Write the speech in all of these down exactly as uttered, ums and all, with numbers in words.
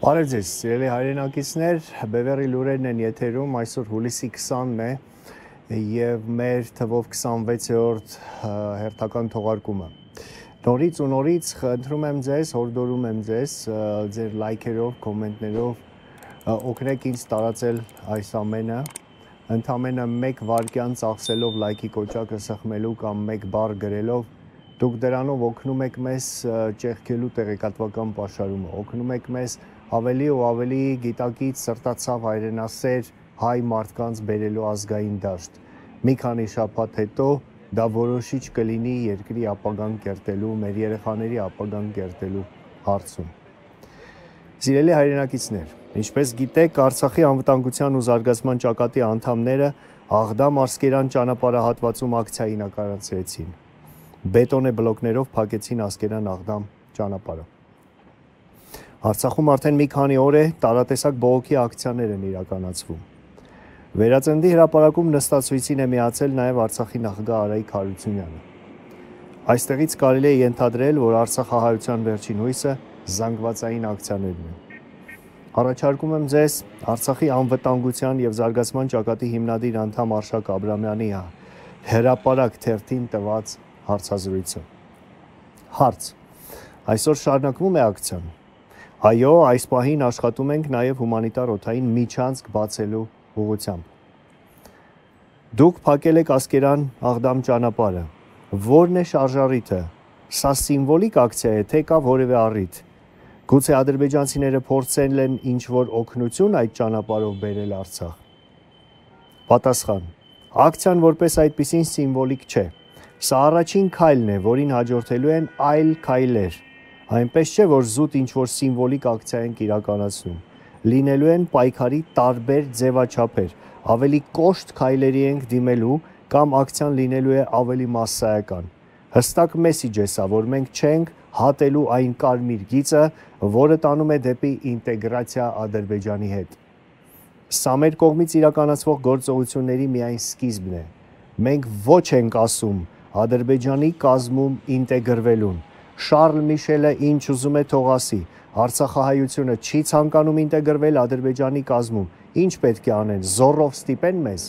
Բարև ձեզ, սիրելի հայրենակիցներ, Բևեռի լուրերն են եթերում, այսօր հուլիսի քսանն է եւ մեր թվով քսանվեցերորդ հերթական թողարկումը։ Նորից ու նորից խնդրում եմ ձեզ, հորդորում եմ ձեզ ձեր լայքերով, կոմենտներով օգնեք ինձ տարածել այս ամենը, ընդամենը մեկ վայրկյան ծախսելով լայքի կոճակը սեղմելու կամ մեկ բառ գրելով, դուք դրանով օգնում եք մեզ ճեղքելու տեղեկատվական պաշարումը, օգնում եք մեզ ավելի ու ավելի գիտակից սրտացավ հայրենասեր հայ մարդկանց բերելու ազգային դաշտ։ Մի քանի շաբաթ հետո դա որոշիչ կլինի երկրի ապագան կերտելու, մեր երեխաների ապագան կերտելու հարցում։ Սիրելի հայրենակիցներ, ինչպես գիտեք, Արցախի անվտանգության ու զարգացման ճակատի անդամները Աղդամ-Ասկերան ճանապարհահատվածում ակցիա իրականացրեցին։ Բետոնե բլոկներով փակեցին Ասկերան-Աղդամ ճանապարհը։ Արցախում արդեն մի քանի օր է տարատեսակ բողոքի ակցիաներ են իրականացվում։ Վերածնդի հրապարակում նստացույցին է միացել նաև Արցախի նախագահ Արայիկ Հարությունյանը։ Այստեղից կարելի է ենթադրել, որ Արցախահայության վերջին հույսը զանգվածային ակցիաներն են։ Առաջարկում եմ ձեզ Արցախի անվտանգության եւ զարգացման ճակատի հիմնադիր անդամ Արշակ Աբրամյանի հրապարակ թերթին տված հարցազրույցը։ Հարց. Այսօր շարունակվում է ակցիան։ Այո, այս պահին աշխատում ենք նաև հումանիտար օդային միջանցք բացելու ուղղությամբ։ Դուք փակել եք Ասկերան-Աղդամ ճանապարհը։ Որն է շարժառիթը։ Սա սիմվոլիկ ակցիա է, թե կա որևէ առիթ։ Գուցե ադրբեջանցիները փորձել են ինչ-որ օգնություն այդ ճանապարհով բերել Արցախ։ Պատասխան. Ակցիան որպես այդպիսին սիմվոլիկ չէ։ Սա առաջին քայլն է, որին հաջորդելու են այլ քայլեր։ Այնպես չէ, որ զուտ ինչ-որ սիմվոլիկ ակցիա ենք իրականացնում։ Լինելու են պայքարի տարբեր ձևաչափեր, ավելի կոշտ քայլերի ենք դիմելու կամ ակցիան լինելու է ավելի մասսայական։ Հստակ մեսիջ է սա, որ մենք չենք հատելու այն կարմիր գիծը, որը տանում է դեպի ինտեգրացիա Ադրբեջանի հետ։ Սա մեր կողմից իրականացվող գործողությունների միայն սկիզբն է։ Մենք ոչ ենք ասում Ադրբեջանի կազմում ինտեգրվելուն։ Շարլ Միշելը ինչ ուզում է թող ասի, Արցախահայությունը չի ցանկանում ինտեգրվել Ադրբեջանի կազմում, ինչ պետք է անեն, զոռով ստիպեն մեզ։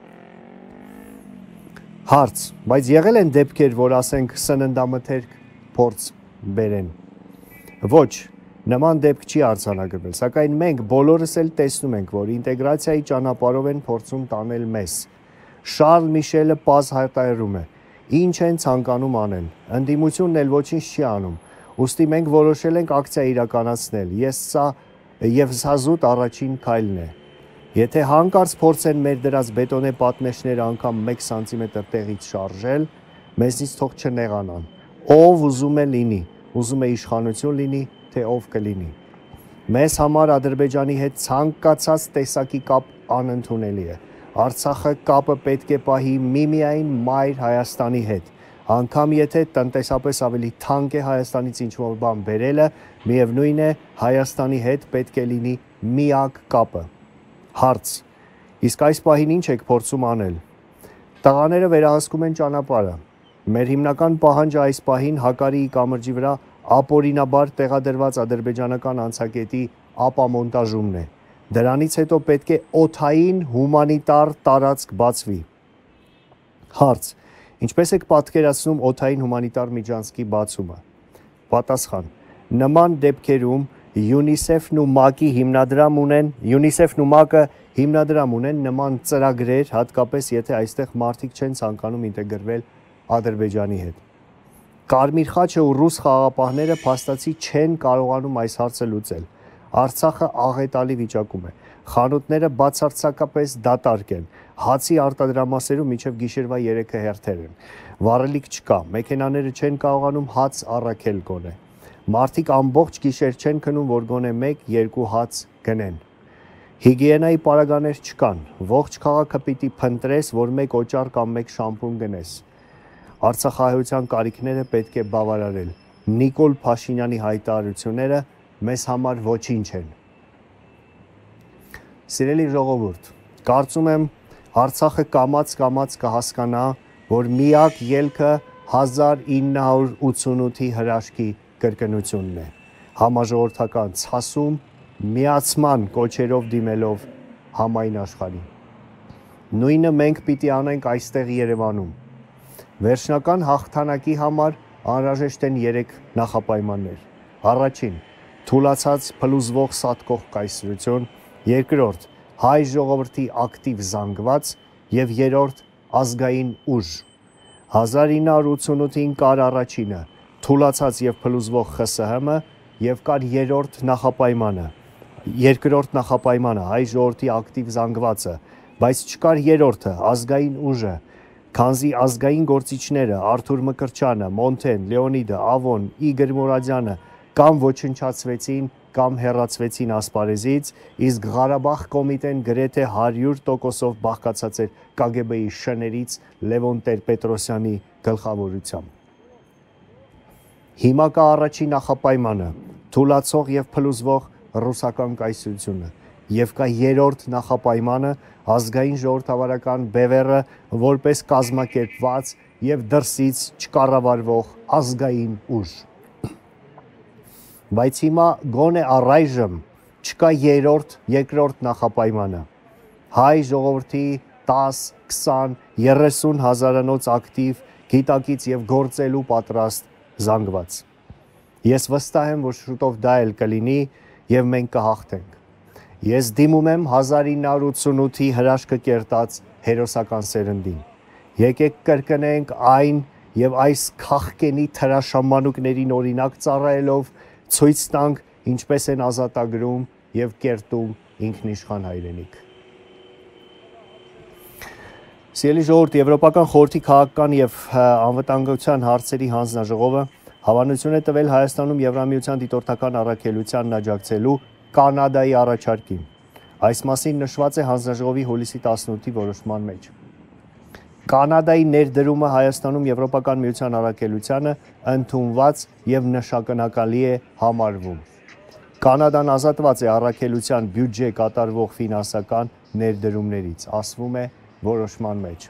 Հարց, բայց եղել են դեպքեր, որ ասենք սննդամթերք փորձ բերեն։ Ոչ, նման դեպք չի արձանագրվել, սակայն մենք բոլորս էլ տեսնում ենք, որ ինտեգրացիայի ճանապարհով են փորձում տանել մեզ։ Շարլ Միշելը պարզ հայտարարում է. Ինչ են ցանկանում անել, ընդդիմությունն էլ ոչինչ չի անում, ուստի մենք որոշել ենք ակցիա իրականացնել, ես սա եւ սա զուտ առաջին քայլն է։ Եթե հանկարծ փորձեն մեր դրած բետոնե պատնեշները անգամ մեկ սանտիմետր տեղից շարժել, մեզնից թող չնեղանան։ Ով ուզում է լինի, ուզում է իշխանություն լինի, թե ով կլինի։ Մեզ համար Ադրբեջանի հետ ցանկացած տեսակի կապ անընդունելի է։ Արցախը կապը պետք է պահի միմիայն մայր Հայաստանի հետ, անգամ եթե տնտեսապես ավելի թանկ է Հայաստանից ինչ-որ բան բերելը, միևնույն է Հայաստանի հետ պետք է լինի միակ կապը։ Հարց. իսկ այս պահին ինչ եք փորձում անել։ Տղաները վերահսկում են ճանապարհը։ Մեր հիմնական պահանջը այս պահին Հակարիի կամրջի վրա ապօրինաբար տեղադրված ադրբեջանական անցակետի ապամոնտաժումն է։ Դրանից հետո պետք է օդային հումանիտար տարածք բացվի։ Հարց. ինչպես եք պատկերացնում օդային հումանիտար միջանցքի բացումը։ Պատասխան. նման դեպքերում ՅՈՒՆԻՍԵՖ-ն ու ՄԱԿ-ի հիմնադրամ ունեն, ՅՈՒՆԻՍԵՖ-ն ու ՄԱԿ-ը հիմնադրամ ունեն նման ծրագրեր, հատկապես եթե այստեղ մարդիկ չեն ցանկանում ինտեգրվել Ադրբեջանի հետ։ Կարմիր խաչը ու ռուս խաղաղապահները փաստացի չեն կարողանում այս հարցը լուծել։ Արցախը աղետալի վիճակում է, խանութները բացարձակապես դատարկ են, հացի արտադրամասերում մինչև գիշերվա երեքը հերթեր են, վառելիք չկա, մեքենաները չեն կարողանում հաց առաքել գոնե, մարդիկ ամբողջ գիշեր չեն քնում, որ գոնե մեկ-երկու հաց գնեն, հիգիենայի պարագաներ չկան, ողջ քաղաքը պիտի փնտրես, որ մեկ օճառ կամ մեկ շամպուն գնես, Արցախահայության կարիքները պետք է բավարարել, Նիկոլ Փաշինյանի հայտարարությունները մեզ համար ոչինչ են։ Սիրելի ժողովուրդ, կարծում եմ Արցախը կամաց-կամաց կհասկանա, որ միակ ելքը հազար ինը հարյուր ութսունութի հրաշքի կրկնությունն է։ Համաժողովրդական ցասում, միացման կոչերով դիմելով համայն աշխարհին։ Նույնը մենք պիտի անենք այստեղ Երևանում։ Վերջնական հաղթանակի համար անհրաժեշտ են երեք նախապայմաններ։ Առաջին՝ թուլացած փլուզվող սատկող կայսրություն, երկրորդ՝ հայ ժողովրդի ակտիվ զանգված եւ երրորդ՝ ազգային ուժ։ հազար ինը հարյուր ութսունութին կար առաջինը՝ թուլացած եւ փլուզվող Խ С Հ Մ եւ կար երրորդ նախապայմանը, երկրորդ նախապայմանը հայ ժողովրդի ակտիվ զանգվածը, բայց չկար երրորդը՝ ազգային ուժը, քանզի ազգային գործիչները Արթուր Մկրտչյանը, Մոնթեն, Լեոնիդը, Ավոն, Իգոր Մուրադյանը կամ ոչնչացվեցին կամ հեռացվեցին ասպարեզից, իսկ Ղարաբաղ կոմիտեն գրեթե հարյուր տոկոսով բաղկացած էր Կ Գ B-ի շներից Լևոն Տեր-Պետրոսյանի գլխավորությամբ։ Հիմա կա առաջին նախապայմանը՝ թուլացող եւ փլուզվող ռուսական կայսրությունը, եւ կա երրորդ նախապայմանը՝ ազգային ժողովրդավարական բևեռը որպես կազմակերպված եւ դրսից չկառավարվող ազգային ուժ։ Բայց հիմա գոնե առայժմ չկա երրորդ, երկրորդ նախապայմանը։ Հայ ժողովրդի տաս, քսան, երեսուն հազարանոց ակտիվ, գիտակից եւ գործելու պատրաստ զանգված։ Ես վստահ եմ, որ շուտով դա էլ կլինի եւ մենք կհաղթենք։ Ես դիմում եմ հազար ինը հարյուր ութսունութի հրաշքը կերտած հերոսական սերնդին։ Եկեք կրկնենք այն եւ այս քաղկենի թրաշամանուկներին օրինակ ծառայելով ցույց տանք ինչպես են ազատագրում եւ կերտում ինքնիշխան հայրենիք։ Սիրելի ժողովուրդ, Եվրոպական խորհրդի քաղաքական եւ անվտանգության հարցերի հանձնաժողովը հավանություն է տվել Հայաստանում Եվրամիության դիտորդական առաքելությանն աջակցելու Կանադայի առաջարկին։ Այս մասին նշված է հանձնաժողովի հուլիսի տասնութի որոշման մեջ։ Կանադայի ներդրումը Հայաստանում Եվրոպական միության առաքելությանը ընդունված եւ նշանակալի է համարվում։ Կանադան ազատված է առաքելության բյուջե կատարվող ֆինանսական ներդրումներից, ասվում է որոշման մեջ։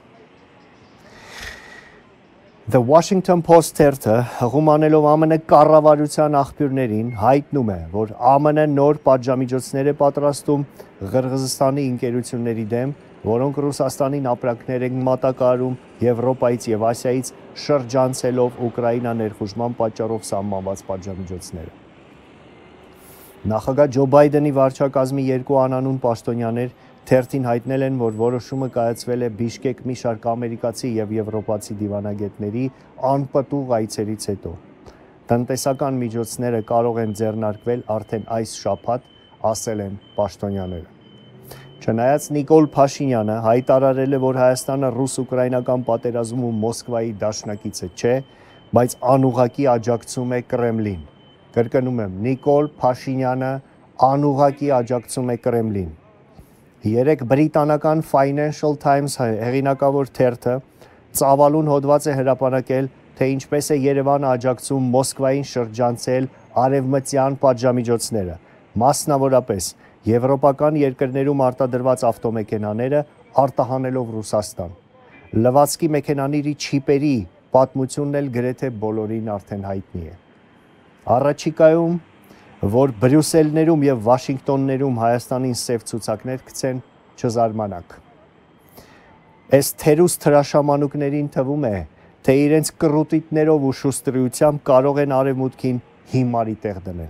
The Washington Post թերթը հղում անելով Α M N կառավարության աղբյուրներին հայտնում է, որ Α M N նոր պատժամիջոցներ է պատրաստում Ղրղզստանի ընկերությունների դեմ, որոնք Ռուսաստանին ապրանքներ են մատակարարում Եվրոպայից եւ Ասիայից շրջանցելով Ուկրաինա ներխուժման պատճառով սահմանված պատժամիջոցները։ Նախագահ Ջո Բայդենի վարչակազմի երկու անանուն պաշտոնյաներ թերթին հայտնել են, որ որոշումը կայացվել է Բիշկեք մի շարք ամերիկացի եւ եվրոպացի դիվանագետների անպտուղ այցերից հետո։ Տնտեսական միջոցները կարող են ձեռնարկվել արդեն այս շաբաթ, ասել են պաշտոնյաները։ Չնայած Նիկոլ Փաշինյանը հայտարարել է, որ Հայաստանը ռուս-ուկրաինական պատերազմում Մոսկվայի դաշնակիցը չէ, բայց անուղղակի աջակցում է Կրեմլին։ Կրկնում եմ, Նիկոլ Փաշինյանը անուղղակի աջակցում է Կրեմլին։ Երեք բրիտանական Financial Times հեղինակավոր թերթը ծավալուն հոդված է հրապարակել, թե ինչպես է Երևանը աջակցում Մոսկվային շրջանցել արևմտյան պատժամիջոցները, մասնավորապես եվրոպական երկրներում արտադրված ավտոմեքենաները արտահանելով Ռուսաստան։ Լվացքի մեքենաների չիպերի պատմությունն էլ գրեթե բոլորին արդեն հայտնի է։ Առաջիկայում որ Բրյուսելներում եւ Վաշինգտոններում Հայաստանին սև ցուցակներ գցեն, չզարմանաք։ Այս թերուս թրաշամանուկներին թվում է, թե իրենց կռուտիտներով ու շուստրությամբ կարող են արևմուտքին հիմարի տեղ դնել։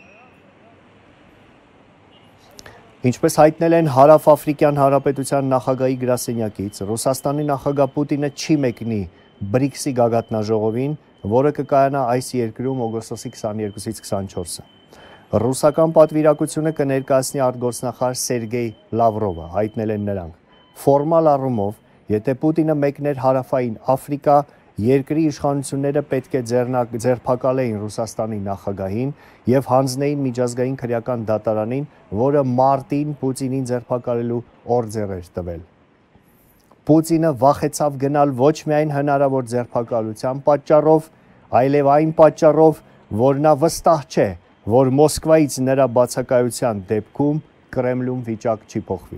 Ինչպես հայտնել են Հարավաֆրիկյան Հանրապետության նախագահի գրասենյակից, Ռուսաստանի նախագահ Պուտինը չի մեկնի բրիքսի գագաթնաժողովին, որը կկայանա այս երկրում օգոստոսի քսաներկուսից քսանչորսը։ Ռուսական պատվիրակությունը կներկայացնի արտգործնախարար Սերգեյ Լավրովը, հայտնել են նրանք։ Ֆորմալ առումով, եթե Պուտինը մեկներ Հարավային Աֆրիկա, երկրի իշխանությունները պետք է ձերբակալեին Ռուսաստանի նախագահին եւ հանձնեին միջազգային քրեական դատարանին, որը մարտին Պուտինին ձերբակալելու օրդեր էր տվել։ Պուտինը վախեցավ գնալ ոչ միայն հնարավոր ձերբակալության պատճառով, այլև այն պատճառով, որ նա վստահ չէ, որ Մոսկվայից նրա բացակայության դեպքում Կրեմլում վիճակ չի փոխվի։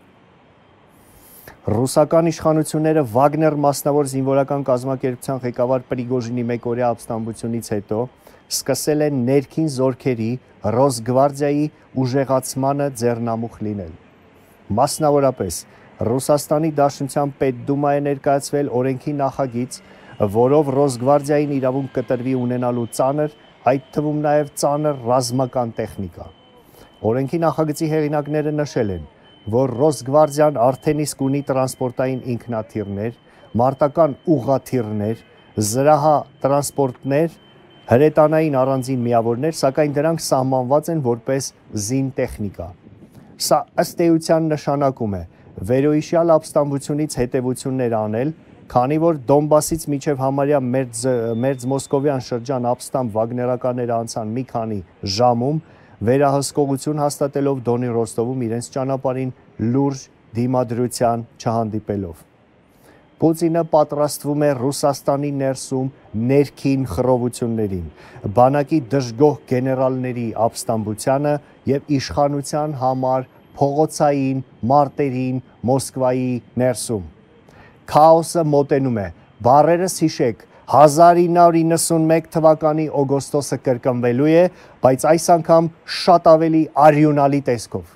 Ռուսական իշխանությունները Վագներ մասնավոր զինվորական կազմակերպության ղեկավար Պրիգոժինի մեկօրյա ապստամբությունից հետո սկսել են ներքին զորքերի Ռոսգվարդիայի ուժեղացմանը ձեռնամուխ լինել։ Մասնավորապես, Ռուսաստանի Դաշնության Պետդումա է ներկայացվել օրենքի նախագիծ, որով Ռոսգվարդիային իրավունք կտրվի ունենալու ծանր, այդ թվում նաև ծանր ռազմական տեխնիկա։ Օրենքի նախագծի հեղինակները նշել են, որ Ռոսգվարդիան արդեն իսկ ունի տրանսպորտային ինքնաթիռներ, մարտական ուղղաթիռներ, զրահատրանսպորտներ, հրետանային առանձին միավորներ, սակայն դրանք սահմանված են որպես զինտեխնիկա։ Սա ըստ էության նշանակում է վերոհիշյալ ապստամբությունից հետևություններ անել, քանի որ Դոնբասից մինչև համարյա Մերձ Մոսկովյան շրջան ապստամբ վագներականները անցան մի քանի ժամում, վերահսկողություն հաստատելով Դոնի Ռոստովում իրենց ճանապարհին լուրջ դիմադրության չհանդիպելով։ Պուտինը պատրաստվում է Ռուսաստանի ներսում ներքին խռովություններին, բանակի դժգոհ գեներալների ապստամբությանը և իշխանության համար փողոցային մարտերին Մոսկվայի ներսում։ Քաոսը մոտենում է, բառերս հիշեք, հազար ինը հարյուր իննսունմեկ թվականի օգոստոսը կրկնվելու է, բայց այս անգամ շատ ավելի արյունալի տեսքով։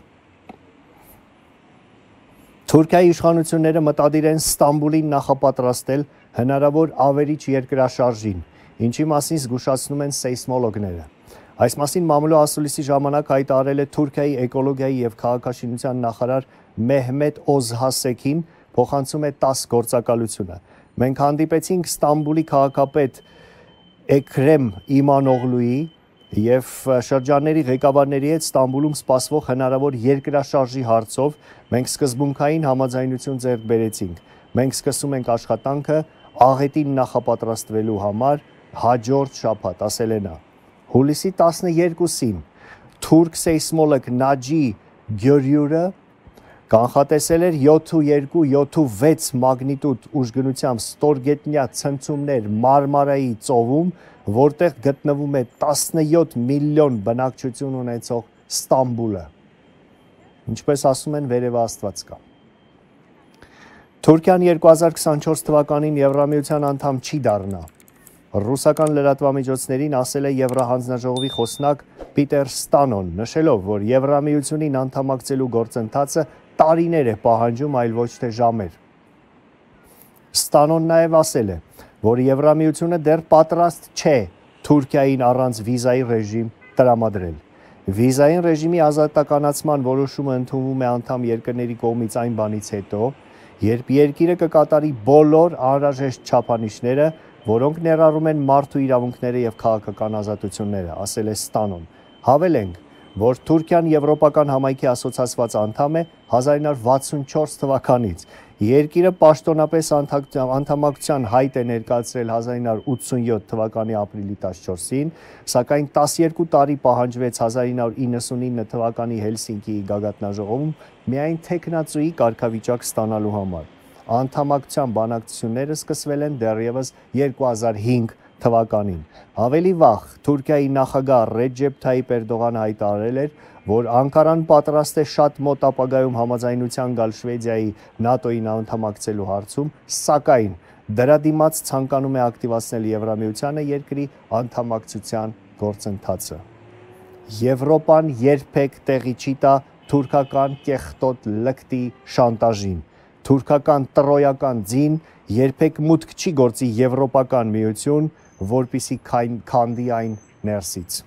Թուրքիայի իշխանությունները մտադիր են Ստամբուլին նախապատրաստել հնարավոր ավերիչ երկրաշարժին, ինչի մասին զգուշացնում են սեյսմոլոգները։ Այս մասին մամուլո ասուլիսի ժամանակ հայտարարել է Թուրքիայի էկոլոգիայի և քաղաքաշինության նախարար Մեհմետ Օզհասեքին, փոխանցում է տաս գործակալությունը։ Մենք հանդիպեցինք Ստամբուլի քաղաքապետ Էքրեմ İmamoğlu'ի և շրջանների ղեկավարների հետ Ստամբուլում սպասվող հնարավոր երկրաշարժի հարցով մենք սկզբունքային համաձայնություն ձեռք բերեցինք։ Մենք սկսում ենք աշխատանքը աղետին նախապատրաստվելու համար հաջորդ շաբաթ, ասել է նա։ Հուլիսի տասներկուսին թուրք սեյսմոլոգ Նաջի Գյորյուրը կանխատեսել էր յոթ վեց վեց մագնիտուդ ուժգնությամբ ստորգետնյա ցնցումներ Մարմարայի ծովում, որտեղ գտնվում է տասնյոթ միլիոն բնակչություն ունեցող Ստամբուլը։ Ինչպես ասում են, վերևը Աստված կա։ Թուրքիան երկու հազար քսանչորս թվականին Եվրամիության անդամ չի դառնա։ Ռուսական լրատվամիջոցներին ասել է Եվրահանձնաժողովի խոսնակ Պիտեր Ստանոն, նշելով, որ Եվրամիությունին անդամակցելու գործընթացը տարիներ է պահանջում, այլ ոչ թե ժամեր։ Ստանոն նաև ասել է, որ Եվրամիությունը դեռ պատրաստ չէ Թուրքիային առանց վիզայի ռեժիմ տրամադրել։ Վիզային ռեժիմի ազատականացման որոշումը ընդունվում է անդամ երկրների կողմից այն բանից հետո, երբ երկիրը կկատարի բոլոր անհրաժեշտ չափանիշները, որոնք ներառում են մարդու իրավունքները և քաղաքական ազատությունները, ասել է Ստանոն։ Հավելենք, որ Թուրքիան Եվրոպական համայնքի ասոցացված անդամ է հազար ինը հարյուր վաթսունչորս թվականից։ Երկիրը պաշտոնապես անդամակցության հայտ է ներկայացրել հազար ինը հարյուր ութսունյոթ թվականի ապրիլի տասնչորսին, սակայն տասներկու տարի պահանջվեց հազար ինը հարյուր իննսունինը թվականի Հելսինկիի գագաթնաժողովում միայն թեկնածուի կարգավիճակ ստանալու համար։ Անդամակցության բանակցությունները սկսվել են դեռևս երկու հազար հինգ թվականին։ Ավելի վաղ Թուրքիայի նախագահ Ռեջեփ Թայիփ Էրդողանը հայտարարել էր, որ Անկարան պատրաստ է շատ մոտ ապագայում համաձայնության գալ Շվեդիայի ՆԱՏՕ-ին անդամակցելու հարցում, սակայն դրա դիմաց ցանկանում է ակտիվացնել Եվրամիությանը երկրի անդամակցության գործընթացը։ Եվրոպան երբեք տեղի չի տա թուրքական կեղտոտ լկտի շանտաժին։ Թուրքական տրոյական ձին երբեք մուտք չի գործի Եվրոպական միություն, որպիսի քանդի այն ներսից։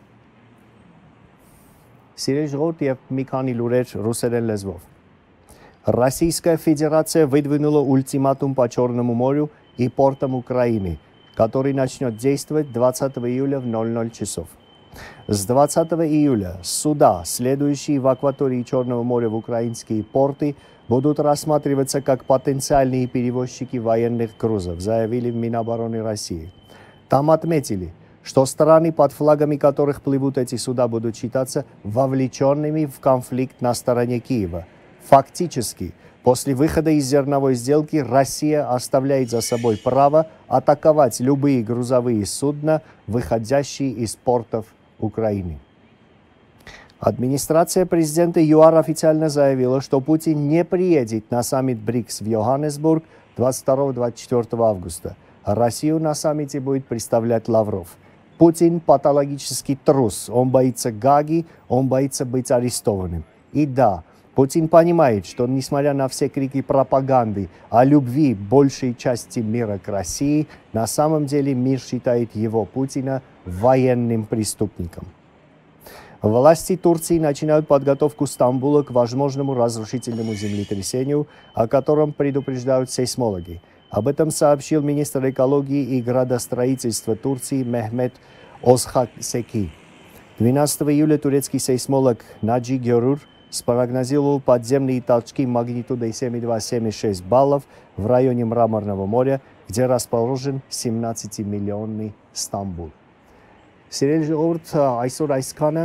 Սիրելի ժողովուրդ, եւ մի քանի лурեր ռուսերեն лезвով. Российская Федерация выдвинула ультиматум по Черному морю и портам Украины, который начнет действовать двадцатого июля в ноль ноль часов. С двадцатого июля суда, следующие в акватории Черного моря в украинские порты, будут рассматриваться как потенциальные перевозчики военных грузов, заявили в Минобороны России. Там отметили, что страны, под флагами которых плывут эти суда, будут считаться вовлеченными в конфликт на стороне Киева. Фактически, после выхода из зерновой сделки Россия оставляет за собой право атаковать любые грузовые судна, выходящие из портов Украины. Администрация президента ЮАР официально заявила, что Путин не приедет на саммит БРИКС в Йоханнесбург двадцать второго — двадцать четвёртого августа. Россию на саммите будет представлять Лавров. Путин патологический трус, он боится Гаги, он боится быть арестованным. И да, Путин понимает, что несмотря на все крики пропаганды о любви большей части мира к России, на самом деле мир считает его, Путина, военным преступником. Власти Турции начинают подготовку Стамбула к возможному разрушительному землетрясению, о котором предупреждают сейсмологи. Об этом сообщил министр экологии и градостроительства Турции Мехмет Озхаксеки. двенадцатого июля турецкий сейсмолог Наджи Гёрур спрогнозировал подземные толчки магнитудой семь и два - семь и шесть баллов в районе Мраморного моря, где расположен семнадцатимиллионный Стамбул. Սիրելի ժողովուրդ, այսօր այսքանը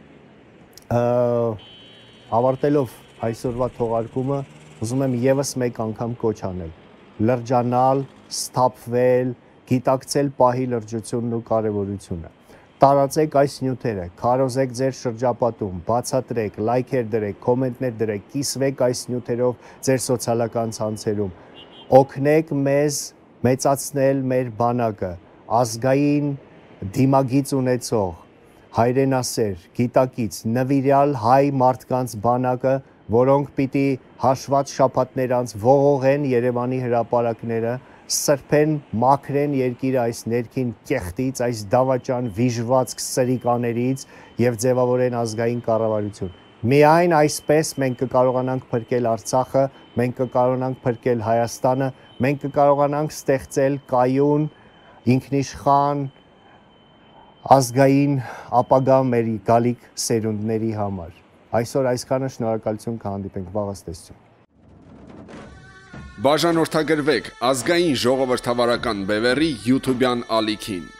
ավարտելով այսօրվա թողարկումը ուզում եմ եւս մեկ անգամ կոչ անել լրջանալ, սթափվել, գիտակցել պահի լրջությունն ու կարևորությունը։ Տարածեք այս նյութերը, քարոզեք ձեր շրջապատում, բացատրեք, լայքեր դրեք, կոմենտներ դրեք, կիսվեք այս նյութերով ձեր սոցիալական ցանցերում։ Օգնեք մեզ մեծացնել մեր բանակը, ազգային դիմագիծ ունեցող, հայրենասեր, գիտակից, նվիրյալ հայ մարդկանց բանակը, որոնք պիտի հաշված շաբաթներ անց ողողեն Երևանի հրապարակները, սրբեն, մաքրեն երկիրը այս ներքին կեղտից, այս դավաճան վիժվածք սրիկաներից եւ ձևավորեն ազգային կառավարություն։ Միայն այսպես մենք կկարողանանք փրկել Արցախը, մենք կկարողանանք փրկել Հայաստանը, մենք կկարողանանք ստեղծել կայուն, ինքնիշխան ազգային ապագա մեր գալիք սերունդների համար։ Այսօր այսքանը, շնորհակալություն, կհանդիպենք վաղ աստեցություն։ Բաժանորդագրվեք ազգային ժողովրդավարական բևեռի YouTube-յան ալիքին։